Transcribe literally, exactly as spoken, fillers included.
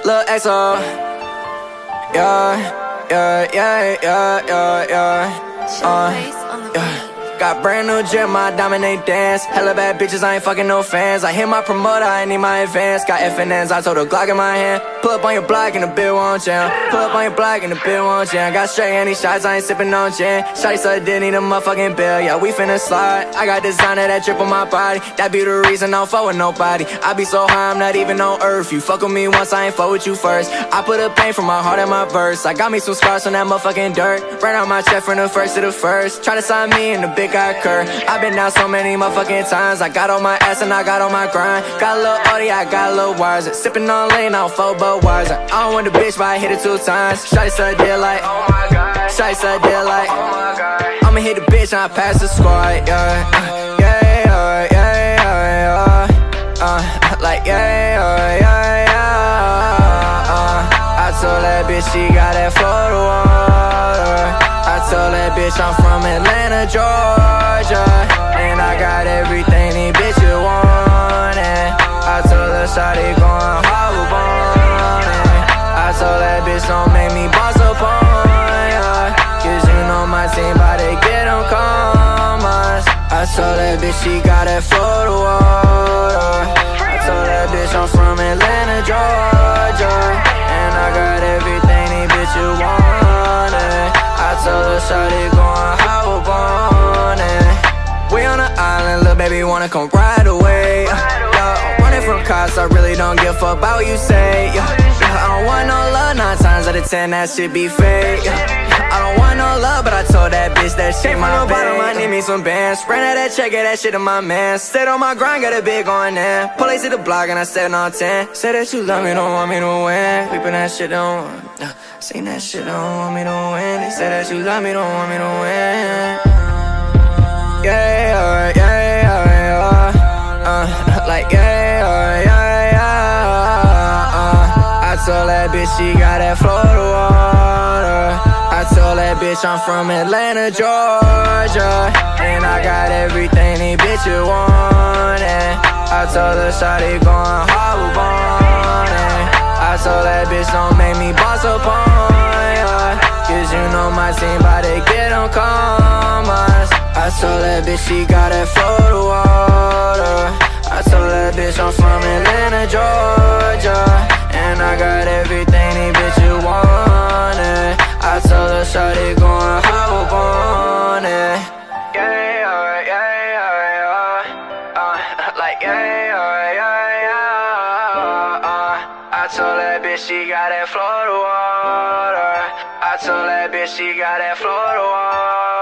Lil' X O. Yeah, yeah, yeah, yeah, yeah, yeah. Uh, yeah. Got brand new gym, my dominate dance. Hella bad bitches, I ain't fucking no fans. I hit my promoter, I need my advance. Got F N Ns, I told a Glock in my hand. Pull up on your block and the bill won't jam. Pull up on your block and the bill won't jam. Got straight any shots, I ain't sipping on gin. Shawty said didn't need a motherfucking bill. Yeah, we finna slide. I got designer that drip on my body. That be the reason I don't fuck with nobody. I be so high, I'm not even on earth. You fuck with me once, I ain't fuck with you first. I put a pain from my heart in my verse. I got me some scars from that motherfucking dirt. Ran out my chest from the first to the first. Try to sign me in the big guy curve. I been down so many motherfucking times. I got on my ass and I got on my grind. Got a little Audi, I got a little wires. Sippin' on lean, I don't fuck but wires. I don't want the bitch, but I hit it two times. Shawty said deal like, oh my god. Shawty said deal like, oh my god. I'ma hit the bitch and I pass the squad, yeah. Uh, yeah, yeah, yeah, yeah, yeah. Uh, like, yeah, yeah, yeah, yeah. Uh, I told that bitch she got that Florida water. I told that bitch I'm from Atlanta, Georgia, and I got everything these bitches want. And I told her shawty going hard on it. I told that bitch don't make me boss up on ya, cause you know my team bout to get them commas. I told that bitch she got that Florida water. I told that bitch I'm from Atlanta, Georgia, and I got everything these bitches want. I told her shawty going how on it. We on the island, little baby wanna come right away. Yeah, I'm running from cops, I really don't give a fuck about what you say. Yeah, I don't want no love, nine times out of ten that shit be fake. Yeah, I don't want no love, but I told that bitch that shit my bottom, I need me some bands. Ran out that check, get that shit to my man. Stayed on my grind, got a big on there. Police to the block and I said on ten. Say that you love me, don't want me to win. Peepin' that shit don't want. Uh, Seen that shit, don't want me to win. They say that you love me, don't want me to win. Yeah, yeah, yeah, yeah, yeah. Uh, like, yeah, yeah, yeah, yeah. Uh, I told that bitch she got that Florida water. I told that bitch I'm from Atlanta, Georgia, and I got everything these bitches want. And I told her shawty going hard on it. I told that bitch don't make me boss up on ya, cause you know my team bout to get them commas. I told that bitch she got that Florida water. I told that bitch I'm from Atlanta, Georgia, and I got everything these bitches wanted. I told her shawty going hard on it. Yeah, yeah, yeah, yeah, yeah. Uh, like, yeah, yeah, yeah, yeah. Uh, I told that bitch she got that Florida water. I told that bitch she got that Florida water.